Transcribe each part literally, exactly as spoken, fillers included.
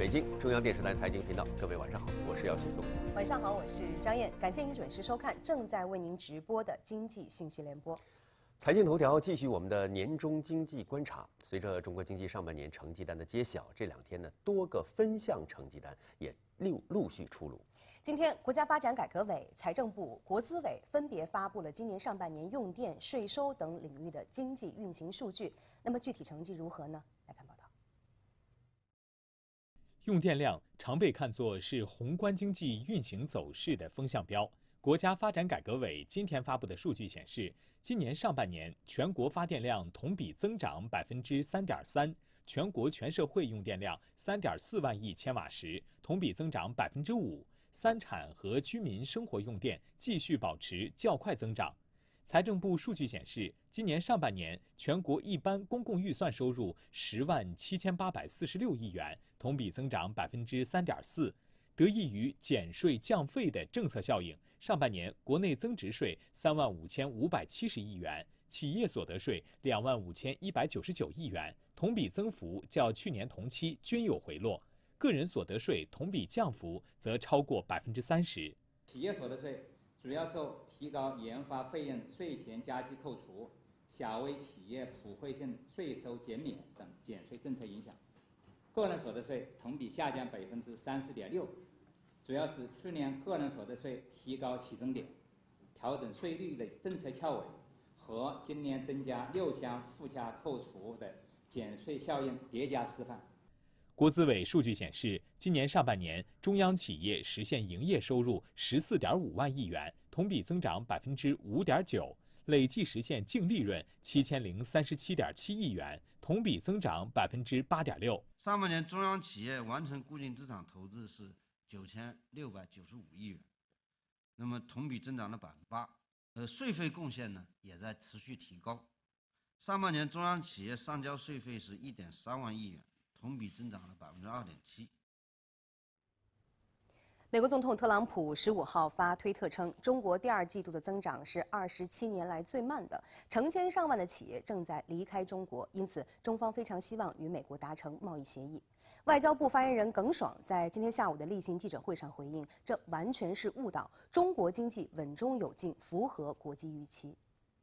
北京中央电视台财经频道，各位晚上好，我是姚雪松。 晚上好，我是张燕，感谢您准时收看正在为您直播的经济信息联播。 财经头条继续我们的年终经济观察。随着中国经济上半年成绩单的揭晓，这两天呢，多个分项成绩单也陆陆续出炉。 今天，国家发展改革委、财政部、国资委分别发布了今年上半年用电、税收等领域的经济运行数据。那么具体成绩如何呢？来看报道。 用电量常被看作是宏观经济运行走势的风向标。国家发展改革委今天发布的数据显示，今年上半年全国发电量同比增长百分之三点三，全国全社会用电量三点四万亿千瓦时，同比增长百分之五。三产和居民生活用电继续保持较快增长。财政部数据显示，今年上半年全国一般公共预算收入十万七千八百四十六亿元，同比增长百分之三点四。得益于减税降费的政策效应，上半年国内增值税三万五千五百七十亿元，企业所得税两万五千一百九十九亿元，同比增幅较去年同期均有回落。个人所得税同比降幅则超过百分之三十。 企业所得税主要受提高研发费用税前加计扣除、小微企业普惠性税收减免等减税政策影响。个人所得税同比下降百分之三十点六，主要是去年个人所得税提高起征点、调整税率的政策翘尾和今年增加六项附加扣除的减税效应叠加示范。 国资委数据显示，今年上半年中央企业实现营业收入十四点五万亿元，同比增长百分之五点九，累计实现净利润七千零三十七点七亿元，同比增长百分之八点六。 上半年中央企业完成固定资产投资是九千六百九十五亿元，那么同比增长了百分之八。呃，税费贡献呢也在持续提高。上半年中央企业上交税费是一点三万亿元。同比增长了百分之二点七。 美国总统特朗普十五号发推特称，中国第二季度的增长是二十七年来最慢的，成千上万的企业正在离开中国，因此中方非常希望与美国达成贸易协议。外交部发言人耿爽在今天下午的例行记者会上回应，这完全是误导，中国经济稳中有进，符合国际预期。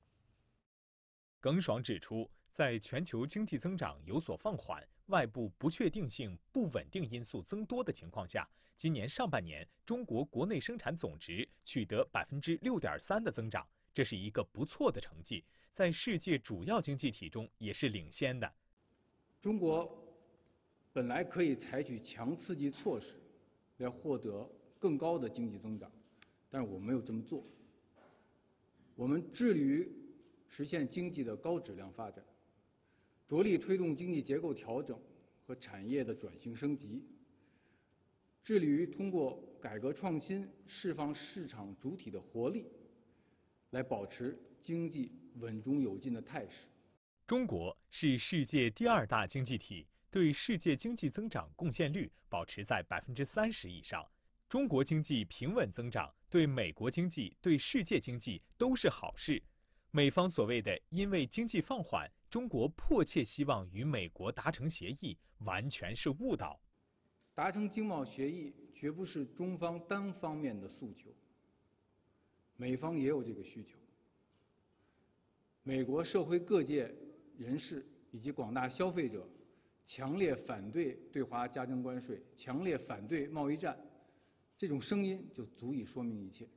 耿爽指出，在全球经济增长有所放缓、外部不确定性、不稳定因素增多的情况下，今年上半年中国国内生产总值取得百分之六点三的增长，这是一个不错的成绩，在世界主要经济体中也是领先的。 中国本来可以采取强刺激措施来获得更高的经济增长，但是我没有这么做。我们致力于实现经济的高质量发展，着力推动经济结构调整和产业的转型升级，致力于通过改革创新释放市场主体的活力，来保持经济稳中有进的态势。 中国是世界第二大经济体，对世界经济增长贡献率保持在百分之三十以上。中国经济平稳增长，对美国经济、对世界经济都是好事。美方所谓的因为经济放缓，中国迫切希望与美国达成协议，完全是误导。 达成经贸协议绝不是中方单方面的诉求，美方也有这个需求。美国社会各界人士以及广大消费者强烈反对对华加征关税，强烈反对贸易战，这种声音就足以说明一切。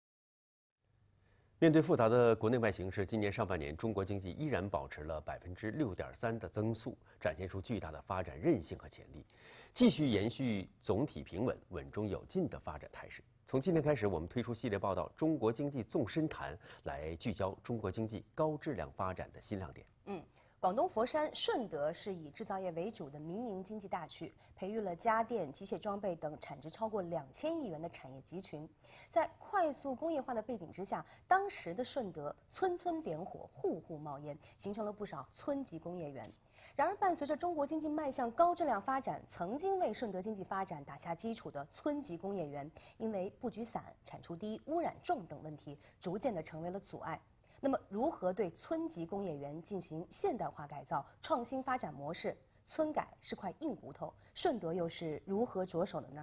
面对复杂的国内外形势，今年上半年中国经济依然保持了百分之六点三的增速，展现出巨大的发展韧性和潜力，继续延续总体平稳、稳中有进的发展态势。从今天开始，我们推出系列报道《中国经济纵深谈》，来聚焦中国经济高质量发展的新亮点。 嗯。广东佛山、顺德是以制造业为主的民营经济大区，培育了家电、机械装备等产值超过两千亿元的产业集群。在快速工业化的背景之下，当时的顺德村村点火，户户冒烟，形成了不少村级工业园。然而，伴随着中国经济迈向高质量发展，曾经为顺德经济发展打下基础的村级工业园，因为布局散、产出低、污染重等问题，逐渐的成为了阻碍。那么，如何对村级工业园进行现代化改造、创新发展模式？ 村改是块硬骨头，顺德又是如何着手的呢？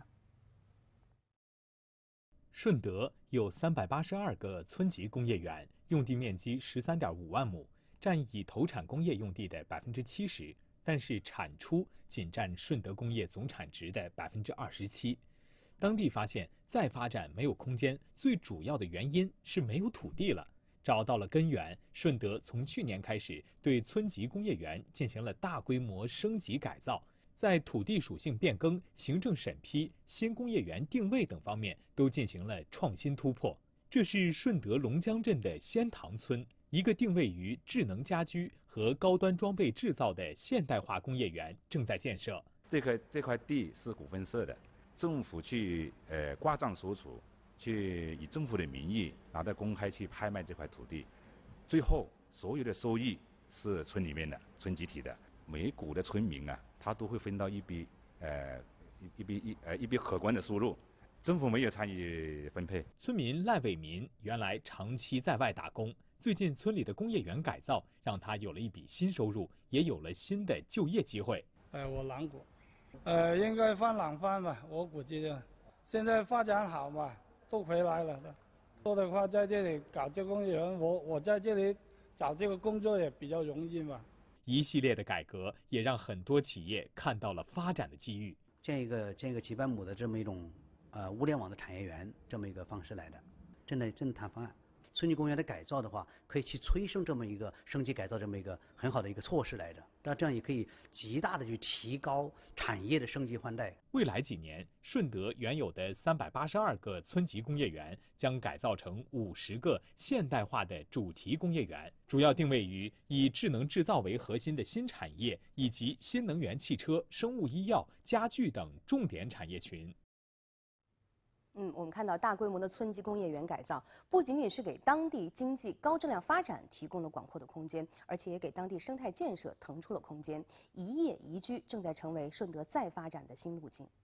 顺德有三百八十二个村级工业园，用地面积十三点五万亩，占已投产工业用地的百分之七十，但是产出仅占顺德工业总产值的百分之二十七。当地发现再发展没有空间，最主要的原因是没有土地了。找到了根源，顺德从去年开始对村级工业园进行了大规模升级改造，在土地属性变更、行政审批、新工业园定位等方面都进行了创新突破。这是顺德龙江镇的仙塘村，一个定位于智能家居和高端装备制造的现代化工业园正在建设。 这块这块地是股份制的，政府去呃挂账索储，去以政府的名义拿到公开去拍卖这块土地，最后所有的收益是村里面的、村集体的，每股的村民啊，他都会分到一笔呃一笔一呃一笔可观的收入，政府没有参与分配。 村民赖伟民原来长期在外打工，最近村里的工业园改造让他有了一笔新收入，也有了新的就业机会。 呃，我南股。呃，应该放两番吧，我估计的。现在发展好嘛，都回来了的。说的话，在这里搞这工业园，我我在这里找这个工作也比较容易嘛。 一系列的改革也让很多企业看到了发展的机遇。 建一个建一个几百亩的这么一种呃物联网的产业园这么一个方式来的，正在正谈方案。村级公园的改造的话，可以去催生这么一个升级改造这么一个很好的一个措施来着。那这样也可以极大的去提高产业的升级换代。 未来几年，顺德原有的三百八十二个村级工业园将改造成五十个现代化的主题工业园，主要定位于以智能制造为核心的新产业以及新能源汽车、生物医药、家具等重点产业群。 嗯，我们看到大规模的村级工业园改造，不仅仅是给当地经济高质量发展提供了广阔的空间，而且也给当地生态建设腾出了空间。一业宜居正在成为顺德再发展的新路径。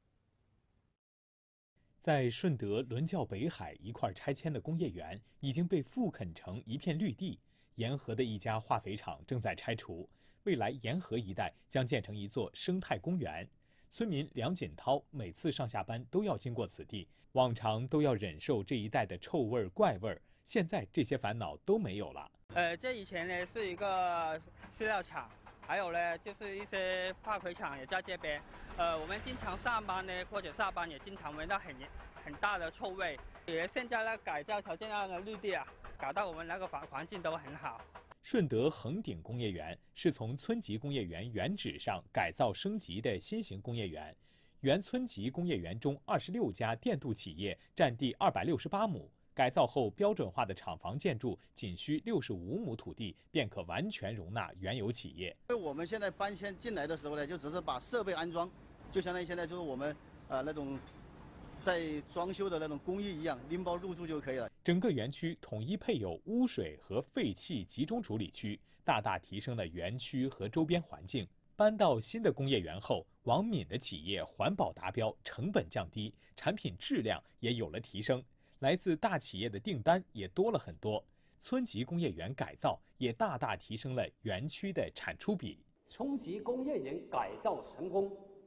在顺德伦教北海一块拆迁的工业园已经被复垦成一片绿地，沿河的一家化肥厂正在拆除，未来沿河一带将建成一座生态公园。村民梁锦涛每次上下班都要经过此地，往常都要忍受这一带的臭味怪味儿，现在这些烦恼都没有了。 呃，这以前呢是一个饲料厂，还有呢就是一些化肥厂也在这边。呃，我们经常上班呢或者下班也经常闻到很很大的臭味。也现在呢改造成这样的绿地啊，搞到我们那个环环境都很好。 顺德恒鼎工业园是从村级工业园原址上改造升级的新型工业园。原村级工业园中，二十六家电镀企业占地二百六十八亩，改造后标准化的厂房建筑仅需六十五亩土地，便可完全容纳原有企业。 我们现在搬迁进来的时候呢，就只是把设备安装，就相当于现在就是我们呃那种在装修的那种工艺一样，拎包入住就可以了。 整个园区统一配有污水和废气集中处理区，大大提升了园区和周边环境。搬到新的工业园后，王敏的企业环保达标，成本降低，产品质量也有了提升，来自大企业的订单也多了很多。村级工业园改造也大大提升了园区的产出比。 村级工业园改造成功，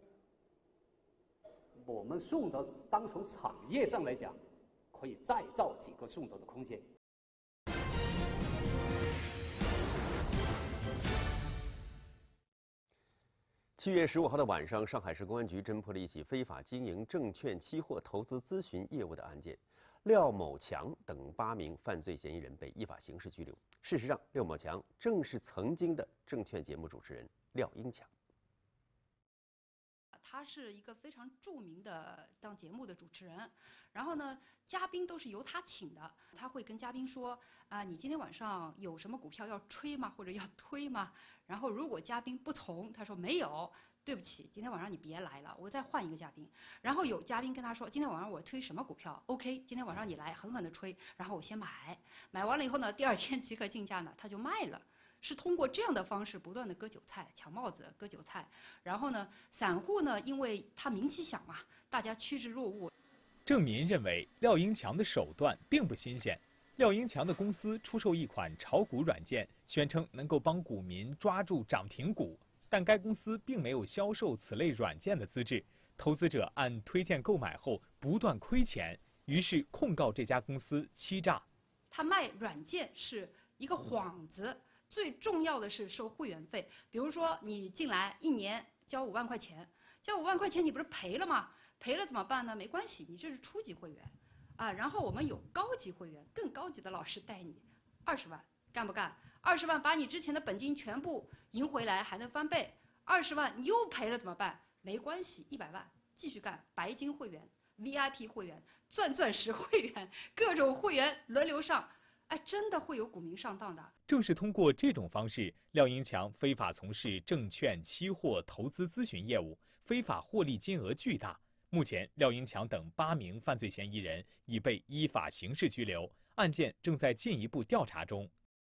我们顺德单从产业上来讲，可以再造几个顺德的空间。 七月十五号的晚上，上海市公安局侦破了一起非法经营证券期货投资咨询业务的案件，廖某强等八名犯罪嫌疑人被依法刑事拘留。事实上，廖某强正是曾经的证券节目主持人廖英强。 他是一个非常著名的当节目的主持人，然后呢，嘉宾都是由他请的。他会跟嘉宾说啊，你今天晚上有什么股票要吹吗？或者要推吗？然后如果嘉宾不从，他说没有，对不起，今天晚上你别来了，我再换一个嘉宾。然后有嘉宾跟他说，今天晚上我推什么股票 ？OK， 今天晚上你来狠狠的吹，然后我先买，买完了以后呢，第二天即刻竞价呢，他就卖了。是通过这样的方式不断的割韭菜、抢帽子、割韭菜，然后呢，散户呢，因为他名气响嘛，大家趋之若鹜。 郑民认为廖英强的手段并不新鲜。廖英强的公司出售一款炒股软件，宣称能够帮股民抓住涨停股。 但该公司并没有销售此类软件的资质，投资者按推荐购买后不断亏钱，于是控告这家公司欺诈。 他卖软件是一个幌子，最重要的是收会员费。比如说你进来一年交五万块钱，交五万块钱你不是赔了吗？赔了怎么办呢？没关系，你这是初级会员，啊，然后我们有高级会员，更高级的老师带你，二十万干不干？二十万把你之前的本金全部赢回来，还能翻倍。二十万你又赔了怎么办？没关系，一百万继续干，白金会员、V I P 会员、钻钻石会员，各种会员轮流上。哎，真的会有股民上当的。 正是通过这种方式，廖英强非法从事证券、期货投资咨询业务，非法获利金额巨大。目前，廖英强等八名犯罪嫌疑人已被依法刑事拘留，案件正在进一步调查中。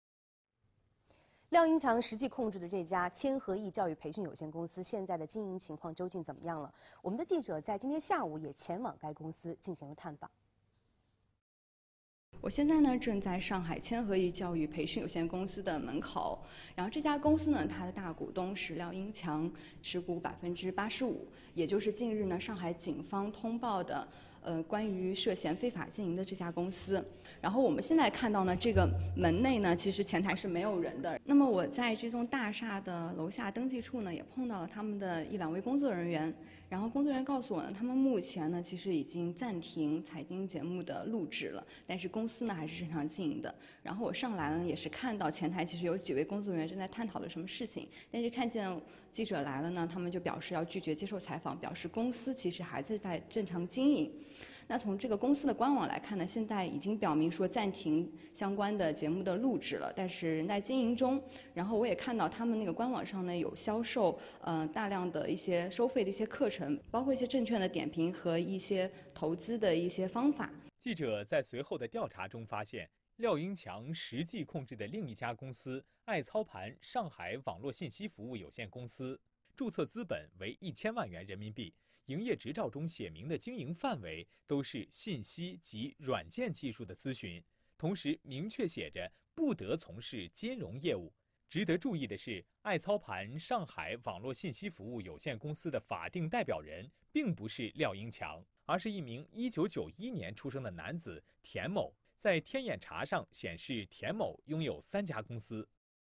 廖英强实际控制的这家千和益教育培训有限公司现在的经营情况究竟怎么样了？我们的记者在今天下午也前往该公司进行了探访。 我现在呢正在上海千和益教育培训有限公司的门口，然后这家公司呢，它的大股东是廖英强，持股百分之八十五，也就是近日呢上海警方通报的，呃关于涉嫌非法经营的这家公司。然后我们现在看到呢，这个门内呢其实前台是没有人的。那么我在这栋大厦的楼下登记处呢，也碰到了他们的一两位工作人员。然后工作人员告诉我呢，他们目前呢其实已经暂停财经节目的录制了，但是公司呢还是正常经营的。然后我上来呢也是看到前台其实有几位工作人员正在探讨着什么事情，但是看见记者来了呢，他们就表示要拒绝接受采访，表示公司其实还是在正常经营。那从这个公司的官网来看呢，现在已经表明说暂停相关的节目的录制了，但是仍在经营中。然后我也看到他们那个官网上呢有销售呃大量的一些收费的一些课程，包括一些证券的点评和一些投资的一些方法。 记者在随后的调查中发现，廖英强实际控制的另一家公司爱操盘上海网络信息服务有限公司，注册资本为一千万元人民币。营业执照中写明的经营范围都是信息及软件技术的咨询，同时明确写着不得从事金融业务。值得注意的是，爱操盘上海网络信息服务有限公司的法定代表人并不是廖英强，而是一名一九九一年出生的男子田某。在天眼查上显示，田某拥有三家公司。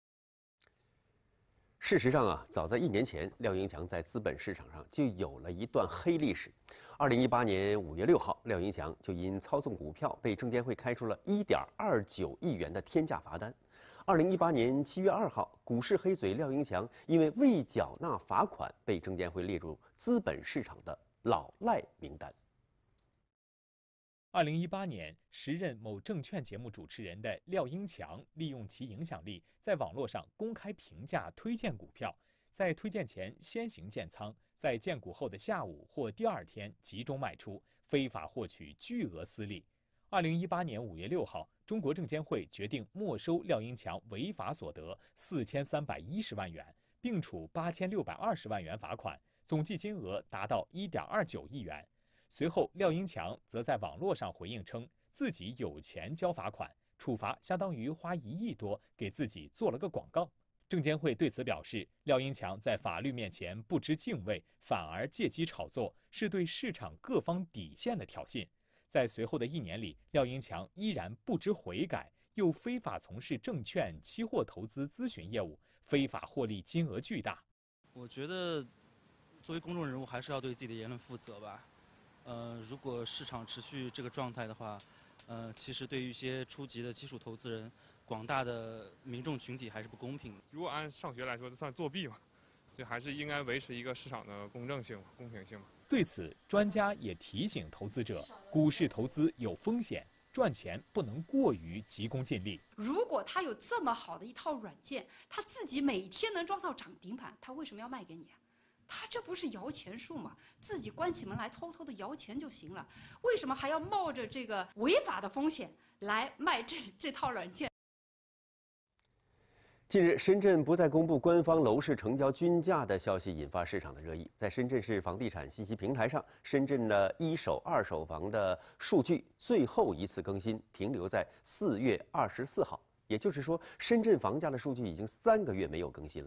事实上啊，早在一年前，廖英强在资本市场上就有了一段黑历史。二零一八年五月六号，廖英强就因操纵股票被证监会开出了一点二九亿元的天价罚单。二零一八年七月二号，股市黑嘴廖英强因为未缴纳罚款，被证监会列入资本市场的老赖名单。 二零一八年，时任某证券节目主持人的廖英强利用其影响力，在网络上公开评价推荐股票，在推荐前先行建仓，在荐股后的下午或第二天集中卖出，非法获取巨额私利。二零一八年五月六号，中国证监会决定没收廖英强违法所得四千三百一十万元，并处八千六百二十万元罚款，总计金额达到一点二九亿元。随后，廖英强则在网络上回应称，自己有钱交罚款，处罚相当于花一亿多给自己做了个广告。证监会对此表示，廖英强在法律面前不知敬畏，反而借机炒作，是对市场各方底线的挑衅。在随后的一年里，廖英强依然不知悔改，又非法从事证券、期货投资咨询业务，非法获利金额巨大。 我觉得，作为公众人物，还是要对自己的言论负责吧。呃，如果市场持续这个状态的话，呃，其实对于一些初级的基础投资人，广大的民众群体还是不公平的。 如果按上学来说，这算作弊嘛？所以还是应该维持一个市场的公正性、公平性嘛。 对此，专家也提醒投资者，股市投资有风险，赚钱不能过于急功近利。 如果他有这么好的一套软件，他自己每天能抓到涨停板，他为什么要卖给你啊？他这不是摇钱树吗？自己关起门来偷偷的摇钱就行了，为什么还要冒着这个违法的风险来卖这这套软件？ 近日，深圳不再公布官方楼市成交均价的消息引发市场的热议。在深圳市房地产信息平台上，深圳的一手、二手房的数据最后一次更新停留在四月二十四号，也就是说，深圳房价的数据已经三个月没有更新了。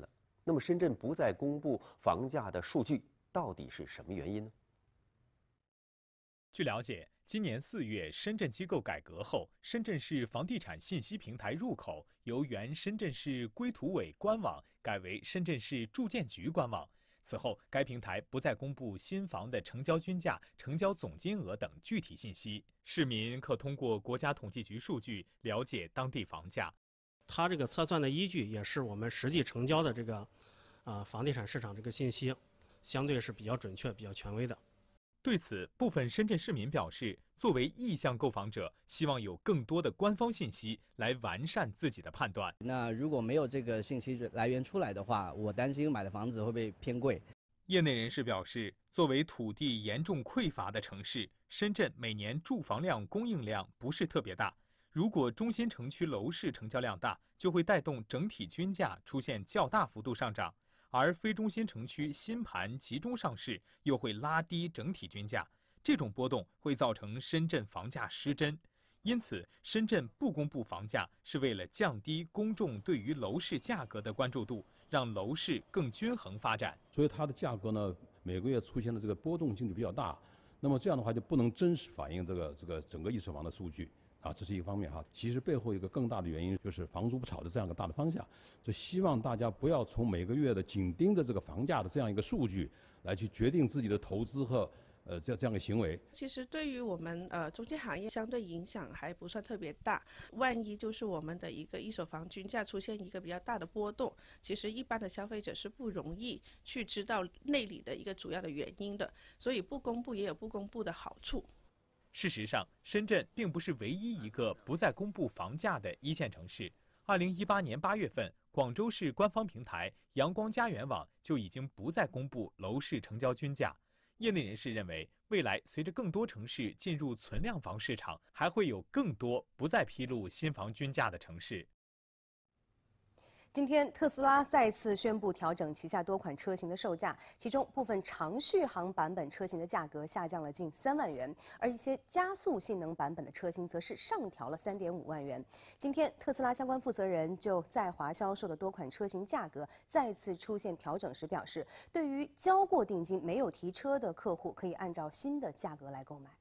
那么深圳不再公布房价的数据，到底是什么原因呢？ 据了解，今年四月深圳机构改革后，深圳市房地产信息平台入口由原深圳市规图委官网改为深圳市住建局官网。此后，该平台不再公布新房的成交均价、成交总金额等具体信息，市民可通过国家统计局数据了解当地房价。 它这个测算的依据也是我们实际成交的这个，呃，房地产市场这个信息，相对是比较准确、比较权威的。 对此，部分深圳市民表示，作为意向购房者，希望有更多的官方信息来完善自己的判断。 那如果没有这个信息来源出来的话，我担心买的房子会不会偏贵。 业内人士表示，作为土地严重匮乏的城市，深圳每年住房量供应量不是特别大。如果中心城区楼市成交量大，就会带动整体均价出现较大幅度上涨。而非中心城区新盘集中上市，又会拉低整体均价，这种波动会造成深圳房价失真。因此，深圳不公布房价是为了降低公众对于楼市价格的关注度，让楼市更均衡发展。 所以它的价格呢，每个月出现的这个波动性就比较大，那么这样的话就不能真实反映这个这个整个一手房的数据。啊，这是一个方面哈。其实背后一个更大的原因就是房租不炒的这样一个大的方向，所以希望大家不要从每个月的紧盯着这个房价的这样一个数据来去决定自己的投资和呃这这样的行为。 其实对于我们呃中介行业相对影响还不算特别大，万一就是我们的一个一手房均价出现一个比较大的波动，其实一般的消费者是不容易去知道内里的一个主要的原因的，所以不公布也有不公布的好处。 事实上，深圳并不是唯一一个不再公布房价的一线城市。二零一八年八月份，广州市官方平台阳光家园网就已经不再公布楼市成交均价。业内人士认为，未来随着更多城市进入存量房市场，还会有更多不再披露新房均价的城市。 今天，特斯拉再次宣布调整旗下多款车型的售价，其中部分长续航版本车型的价格下降了近三万元，而一些加速性能版本的车型则是上调了三点五万元。今天，特斯拉相关负责人就在华销售的多款车型价格再次出现调整时表示，对于交过定金没有提车的客户，可以按照新的价格来购买。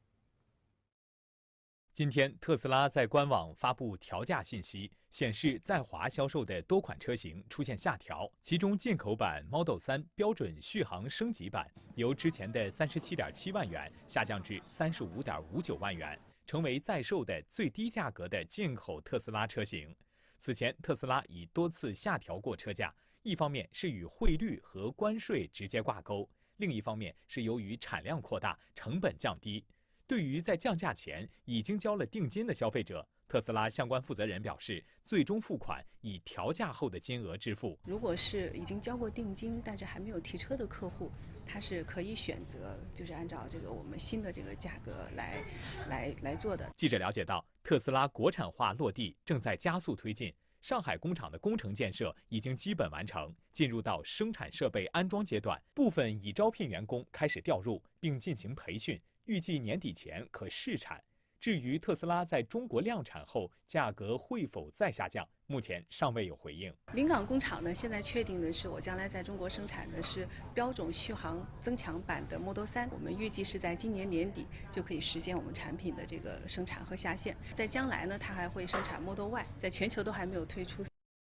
今天，特斯拉在官网发布调价信息，显示在华销售的多款车型出现下调，其中进口版 Model 三标准续航升级版由之前的三十七点七万元下降至三十五点五九万元，成为在售的最低价格的进口特斯拉车型。此前，特斯拉已多次下调过车价，一方面是与汇率和关税直接挂钩，另一方面是由于产量扩大，成本降低。对于在降价前已经交了定金的消费者，特斯拉相关负责人表示，最终付款以调价后的金额支付。 如果是已经交过定金但是还没有提车的客户，他是可以选择就是按照这个我们新的这个价格来来来做的。 记者了解到，特斯拉国产化落地正在加速推进，上海工厂的工程建设已经基本完成，进入到生产设备安装阶段，部分已招聘员工开始调入并进行培训。预计年底前可试产。至于特斯拉在中国量产后价格会否再下降，目前尚未有回应。 临港工厂呢，现在确定的是我将来在中国生产的是标准续航增强版的 Model 三，我们预计是在今年年底就可以实现我们产品的这个生产和下线。在将来呢，它还会生产 Model Y， 在全球都还没有推出。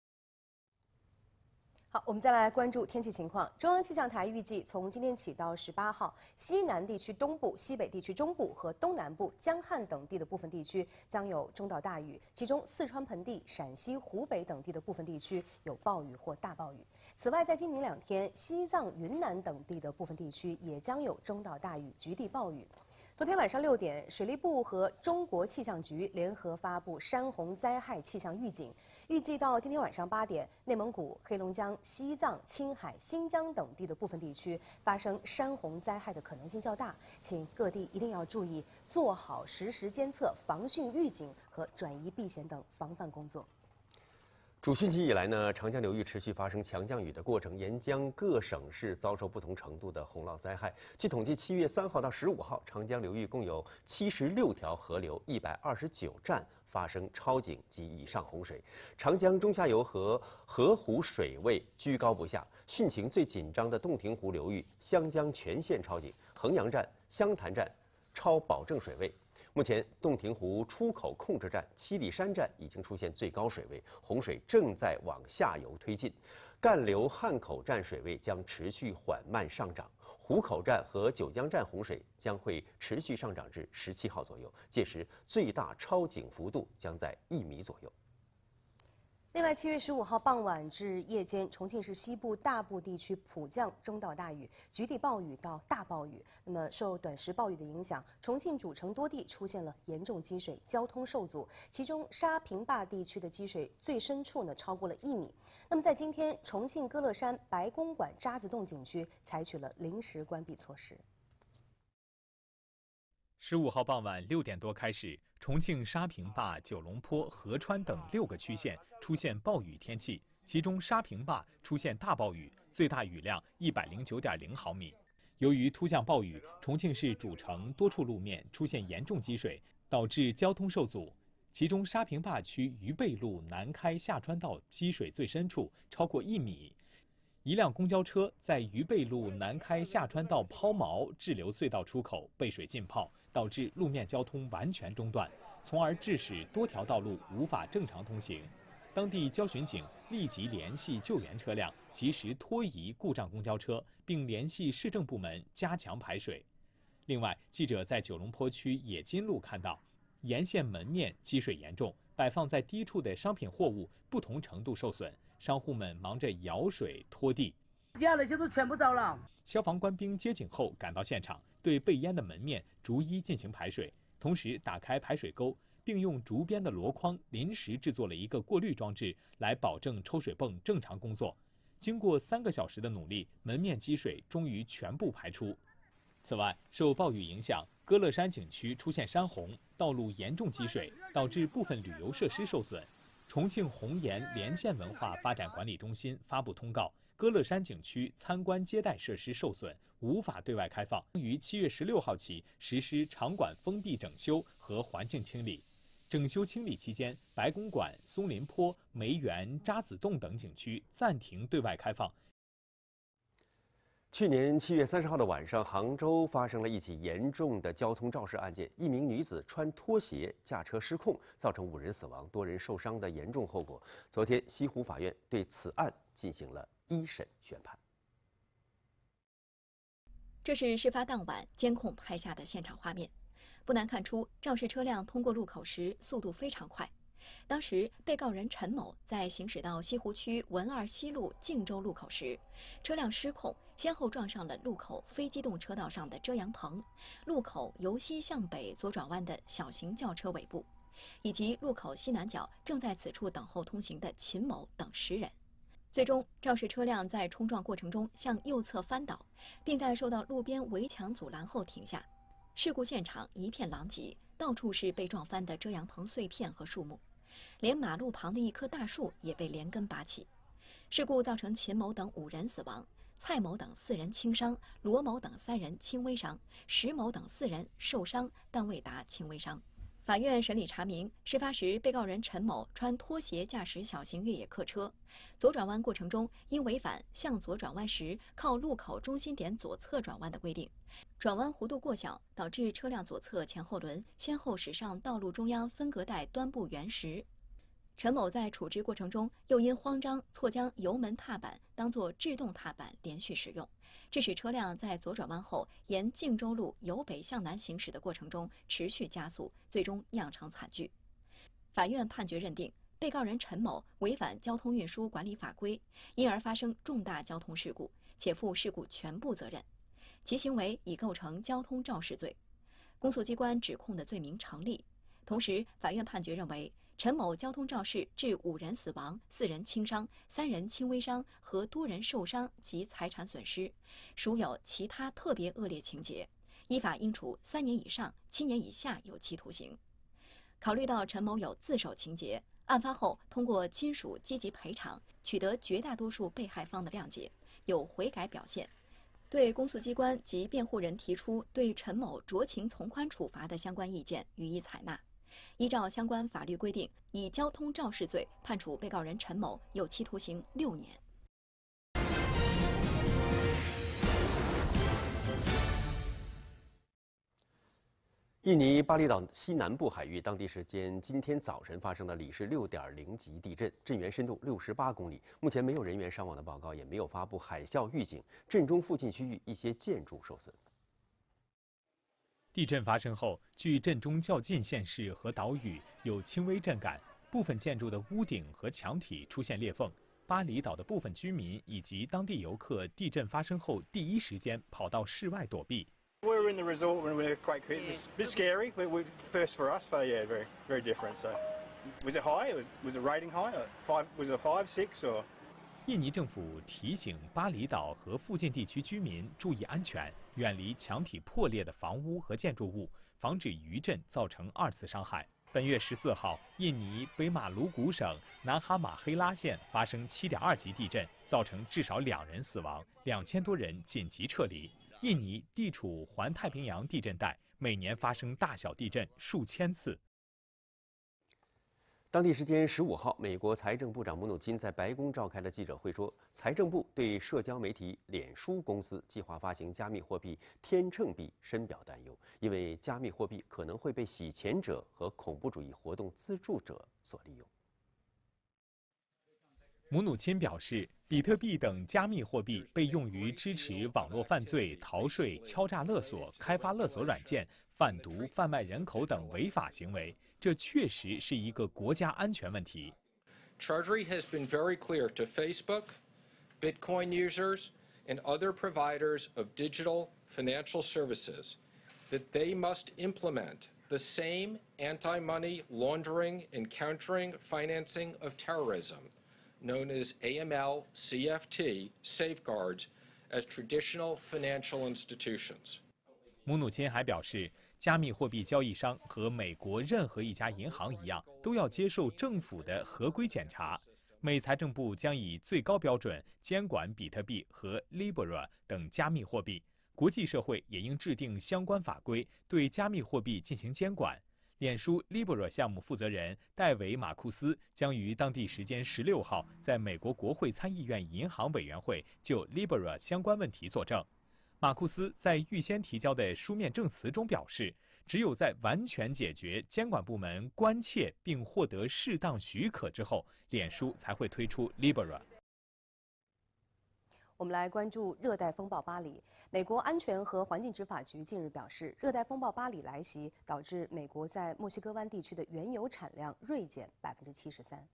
好，我们再来关注天气情况。中央气象台预计，从今天起到十八号，西南地区东部、西北地区中部和东南部、江汉等地的部分地区将有中到大雨，其中四川盆地、陕西、湖北等地的部分地区有暴雨或大暴雨。此外，在今明两天，西藏、云南等地的部分地区也将有中到大雨、局地暴雨。昨天晚上六点，水利部和中国气象局联合发布山洪灾害气象预警，预计到今天晚上八点，内蒙古、黑龙江、西藏、青海、新疆等地的部分地区发生山洪灾害的可能性较大，请各地一定要注意做好实时监测、防汛预警和转移避险等防范工作。 主汛期以来呢，长江流域持续发生强降雨的过程，沿江各省市遭受不同程度的洪涝灾害。据统计，七月三号到十五号，长江流域共有七十六条河流、一百二十九站发生超警及以上洪水，长江中下游和河湖水位居高不下，汛情最紧张的洞庭湖流域湘江全线超警，衡阳站、湘潭站超保证水位。目前，洞庭湖出口控制站、七里山站已经出现最高水位，洪水正在往下游推进。干流汉口站水位将持续缓慢上涨，湖口站和九江站洪水将会持续上涨至十七号左右，届时最大超警幅度将在一米左右。 另外，七月十五号傍晚至夜间，重庆市西部大部地区普降中到大雨，局地暴雨到大暴雨。那么，受短时暴雨的影响，重庆主城多地出现了严重积水，交通受阻。其中，沙坪坝地区的积水最深处呢超过了一米。那么，在今天，重庆歌乐山白公馆渣滓洞景区采取了临时关闭措施。 十五号傍晚六点多开始，重庆沙坪坝、九龙坡、合川等六个区县出现暴雨天气，其中沙坪坝出现大暴雨，最大雨量一百零九点零毫米。由于突降暴雨，重庆市主城多处路面出现严重积水，导致交通受阻。其中沙坪坝区渝贝路南开下川道积水最深处，超过一米。一辆公交车在渝贝路南开下川道抛锚滞留隧道出口被水浸泡，导致路面交通完全中断，从而致使多条道路无法正常通行。当地交巡警立即联系救援车辆，及时拖移故障公交车，并联系市政部门加强排水。另外，记者在九龙坡区冶金路看到，沿线门面积水严重，摆放在低处的商品货物不同程度受损。商户们忙着舀水拖地， 底下那些都全部糟了。 消防官兵接警后赶到现场，对被淹的门面逐一进行排水，同时打开排水沟，并用竹编的箩筐临时制作了一个过滤装置，来保证抽水泵正常工作。经过三个小时的努力，门面积水终于全部排出。此外，受暴雨影响，歌乐山景区出现山洪，道路严重积水，导致部分旅游设施受损。重庆红岩连线文化发展管理中心发布通告，歌乐山景区参观接待设施受损，无法对外开放，于七月十六号起实施场馆封闭整修和环境清理。整修清理期间，白公馆、松林坡、梅园、渣滓洞等景区暂停对外开放。 去年七月三十号的晚上，杭州发生了一起严重的交通肇事案件，一名女子穿拖鞋驾车失控，造成五人死亡、多人受伤的严重后果。昨天，西湖法院对此案进行了一审宣判。 这是事发当晚监控拍下的现场画面，不难看出，肇事车辆通过路口时速度非常快。当时，被告人陈某在行驶到西湖区文二西路靖州路口时，车辆失控，先后撞上了路口非机动车道上的遮阳棚、路口由西向北左转弯的小型轿车尾部，以及路口西南角正在此处等候通行的秦某等十人。最终，肇事车辆在冲撞过程中向右侧翻倒，并在受到路边围墙阻拦后停下。事故现场一片狼藉，到处是被撞翻的遮阳棚碎片和树木。连马路旁的一棵大树也被连根拔起。事故造成秦某等五人死亡，蔡某等四人轻伤，罗某等三人轻微伤，石某等四人受伤但未达轻微伤。法院审理查明，事发时被告人陈某穿拖鞋驾驶小型越野客车，左转弯过程中因违反向左转弯时靠路口中心点左侧转弯的规定，转弯弧度过小，导致车辆左侧前后轮先后驶上道路中央分隔带端部原石。陈某在处置过程中又因慌张错将油门踏板当作制动踏板连续使用，致使车辆在左转弯后沿靖州路由北向南行驶的过程中持续加速，最终酿成惨剧。法院判决认定，被告人陈某违反交通运输管理法规，因而发生重大交通事故，且负事故全部责任，其行为已构成交通肇事罪，公诉机关指控的罪名成立。同时，法院判决认为，陈某交通肇事致五人死亡、四人轻伤、三人轻微伤和多人受伤及财产损失，属有其他特别恶劣情节，依法应处三年以上七年以下有期徒刑。考虑到陈某有自首情节，案发后通过亲属积极赔偿，取得绝大多数被害方的谅解，有悔改表现，对公诉机关及辩护人提出对陈某酌情从宽处罚的相关意见予以采纳。 依照相关法律规定，以交通肇事罪判处被告人陈某有期徒刑六年。 印尼巴厘岛西南部海域，当地时间今天早晨发生了里氏六点零级地震，震源深度六十八公里。目前没有人员伤亡的报告，也没有发布海啸预警。震中附近区域一些建筑受损。 地震发生后，距震中较近县市和岛屿有轻微震感，部分建筑的屋顶和墙体出现裂缝。巴厘岛的部分居民以及当地游客，地震发生后第一时间跑到室外躲避。 We were in the resort when the earthquake hit. It was a bit scary, but we, first for us, so yeah, very, very different. So, was it high? Was it rating high? Five? Was it a five, six, or? 印尼政府提醒巴厘岛和附近地区居民注意安全，远离墙体破裂的房屋和建筑物，防止余震造成二次伤害。本月十四号，印尼北马鲁古省南哈马黑拉县发生七点二级地震，造成至少两人死亡，两千多人紧急撤离。 印尼地处环太平洋地震带，每年发生大小地震数千次。 当地时间十五号，美国财政部长姆努钦在白宫召开了记者会，说，财政部对社交媒体脸书公司计划发行加密货币天秤币深表担忧，因为加密货币可能会被洗钱者和恐怖主义活动资助者所利用。 姆努钦表示，比特币等加密货币被用于支持网络犯罪、逃税、敲诈勒索、开发勒索软件、贩毒、贩卖人口等违法行为，这确实是一个国家安全问题。 Treasury has been very clear to Facebook, Bitcoin users, and other providers of digital financial services that they must implement the same anti-money laundering and countering financing of terrorism, known as A M L C F T safeguards as traditional financial institutions. 姆努钦还表示，加密货币交易商和美国任何一家银行一样，都要接受政府的合规检查。美财政部将以最高标准监管比特币和 Libra 等加密货币，国际社会也应制定相关法规，对加密货币进行监管。 脸书 Libra 项目负责人戴维·马库斯将于当地时间十六号在美国国会参议院银行委员会就 Libra 相关问题作证。马库斯在预先提交的书面证词中表示，只有在完全解决监管部门关切并获得适当许可之后，脸书才会推出 Libra。 我们来关注热带风暴巴里。美国安全和环境执法局近日表示，热带风暴巴里来袭，导致美国在墨西哥湾地区的原油产量锐减百分之七十三。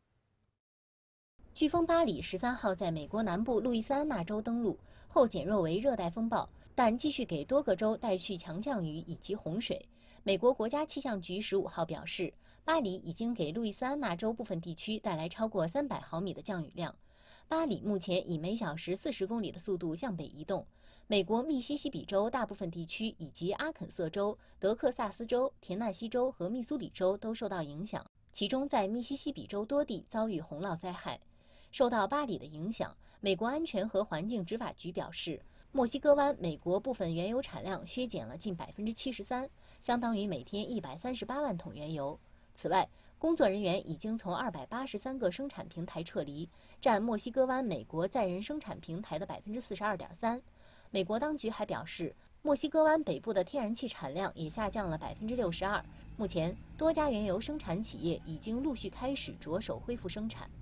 飓风巴里十三号在美国南部路易斯安那州登陆后减弱为热带风暴，但继续给多个州带去强降雨以及洪水。美国国家气象局十五号表示，巴里已经给路易斯安那州部分地区带来超过三百毫米的降雨量。 巴里目前以每小时四十公里的速度向北移动，美国密西西比州大部分地区以及阿肯色州、德克萨斯州、田纳西州和密苏里州都受到影响，其中在密西西比州多地遭遇洪涝灾害。受到巴里的影响，美国安全和环境执法局表示，墨西哥湾美国部分原油产量削减了近百分之七十三，相当于每天一百三十八万桶原油。此外， 工作人员已经从二百八十三个生产平台撤离，占墨西哥湾美国载人生产平台的百分之四十二点三。美国当局还表示，墨西哥湾北部的天然气产量也下降了百分之六十二。目前，多家原油生产企业已经陆续开始着手恢复生产。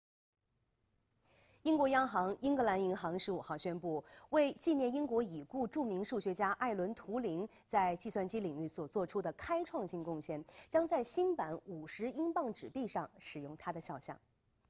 英国央行英格兰银行十五号宣布，为纪念英国已故著名数学家艾伦·图灵在计算机领域所做出的开创性贡献，将在新版五十英镑纸币上使用他的肖像。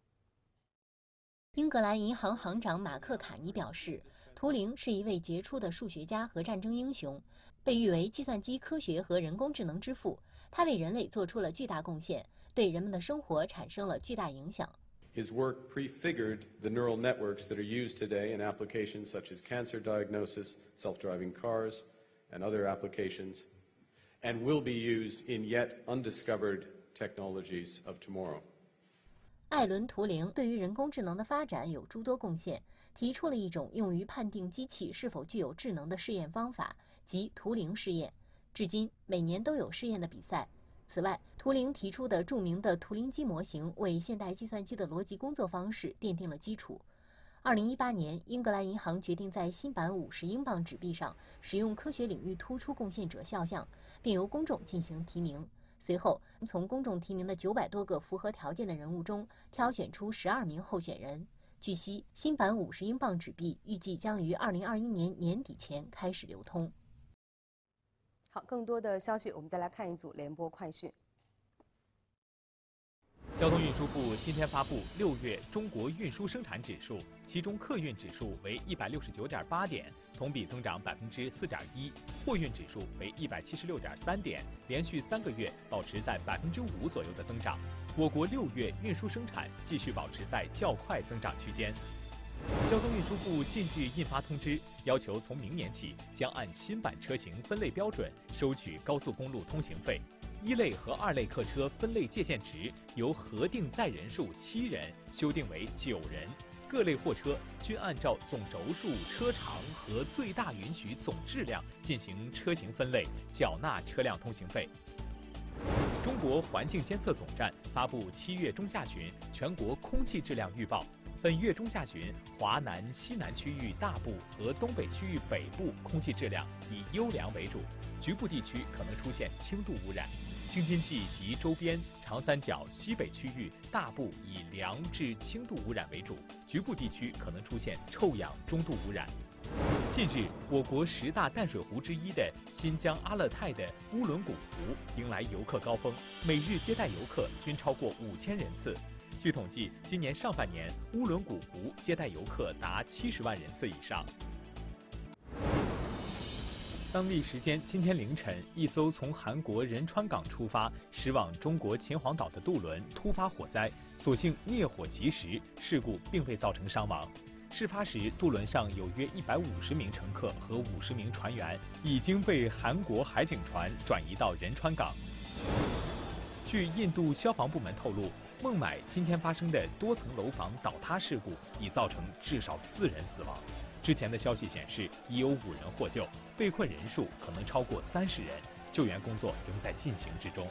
英格兰银行行长马克·卡尼表示，图灵是一位杰出的数学家和战争英雄，被誉为计算机科学和人工智能之父。他为人类做出了巨大贡献，对人们的生活产生了巨大影响。 His work prefigured the neural networks that are used today in applications such as cancer diagnosis, self-driving cars, and other applications, and will be used in yet undiscovered technologies of tomorrow. 艾伦·图灵对于人工智能的发展有诸多贡献，提出了一种用于判定机器是否具有智能的试验方法，即图灵试验。至今，每年都有试验的比赛。 此外，图灵提出的著名的图灵机模型为现代计算机的逻辑工作方式奠定了基础。二零一八年，英格兰银行决定在新版五十英镑纸币上使用科学领域突出贡献者肖像，并由公众进行提名。随后，从公众提名的九百多个符合条件的人物中挑选出十二名候选人。据悉，新版五十英镑纸币预计将于二零二一年年底前开始流通。 好，更多的消息，我们再来看一组联播快讯。 交通运输部今天发布六月中国运输生产指数，其中客运指数为一百六十九点八点，同比增长百分之四点一；货运指数为一百七十六点三点，连续三个月保持在百分之五左右的增长。我国六月运输生产继续保持在较快增长区间。交通运输部近日印发通知，要求从明年起将按新版车型分类标准收取高速公路通行费。一类和二类客车分类界限值由核定载人数七人修订为九人，各类货车均按照总轴数、车长和最大允许总质量进行车型分类，缴纳车辆通行费。中国环境监测总站发布七月中下旬全国空气质量预报，本月中下旬，华南、西南区域大部和东北区域北部空气质量以优良为主，局部地区可能出现轻度污染。京津冀及周边、长三角、西北区域大部以良至轻度污染为主，局部地区可能出现臭氧中度污染。近日，我国十大淡水湖之一的新疆阿勒泰的乌伦古湖迎来游客高峰，每日接待游客均超过五千人次。据统计，今年上半年乌伦古湖接待游客达七十万人次以上。当地时间今天凌晨，一艘从韩国仁川港出发驶往中国秦皇岛的渡轮突发火灾，所幸灭火及时，事故并未造成伤亡。事发时，渡轮上有约一百五十名乘客和五十名船员，已经被韩国海警船转移到仁川港。据印度消防部门透露，孟买今天发生的多层楼房倒塌事故已造成至少四人死亡。之前的消息显示，已有五人获救，被困人数可能超过三十人，救援工作仍在进行之中。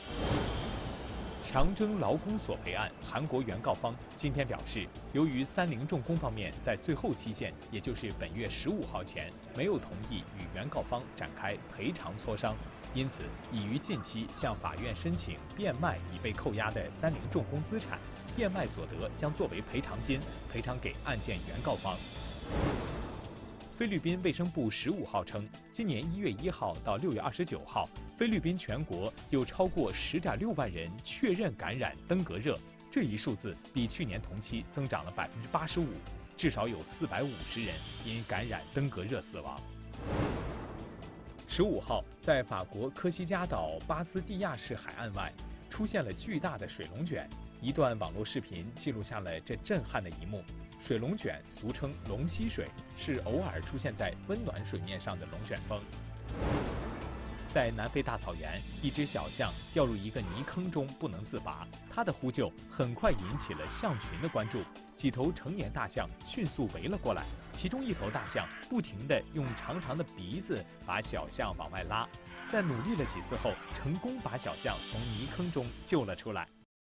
强征劳工索赔案，韩国原告方今天表示，由于三菱重工方面在最后期限，也就是本月十五号前没有同意与原告方展开赔偿磋商，因此已于近期向法院申请变卖已被扣押的三菱重工资产，变卖所得将作为赔偿金赔偿给案件原告方。菲律宾卫生部十五号称，今年一月一号到六月二十九号，菲律宾全国有超过十点六万人确认感染登革热，这一数字比去年同期增长了百分之八十五，至少有四百五十人因感染登革热死亡。十五号，在法国科西嘉岛巴斯蒂亚市海岸外，出现了巨大的水龙卷。一段网络视频记录下了这震撼的一幕。水龙卷俗称龙吸水，是偶尔出现在温暖水面上的龙卷风。在南非大草原，一只小象掉入一个泥坑中不能自拔，它的呼救很快引起了象群的关注，几头成年大象迅速围了过来，其中一头大象不停地用长长的鼻子把小象往外拉，在努力了几次后，成功把小象从泥坑中救了出来。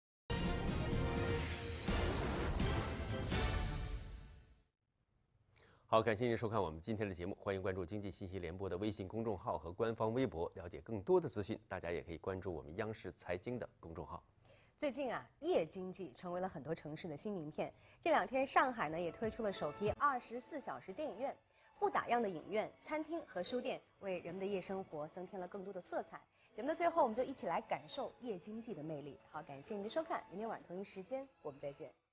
好，感谢您收看我们今天的节目，欢迎关注经济信息联播的微信公众号和官方微博，了解更多的资讯。大家也可以关注我们央视财经的公众号。 最近啊，夜经济成为了很多城市的新名片。这两天，上海呢也推出了首批二十四小时电影院，不打烊的影院、餐厅和书店为人们的夜生活增添了更多的色彩。节目的最后，我们就一起来感受夜经济的魅力。好，感谢您的收看，明天晚上同一时间我们再见。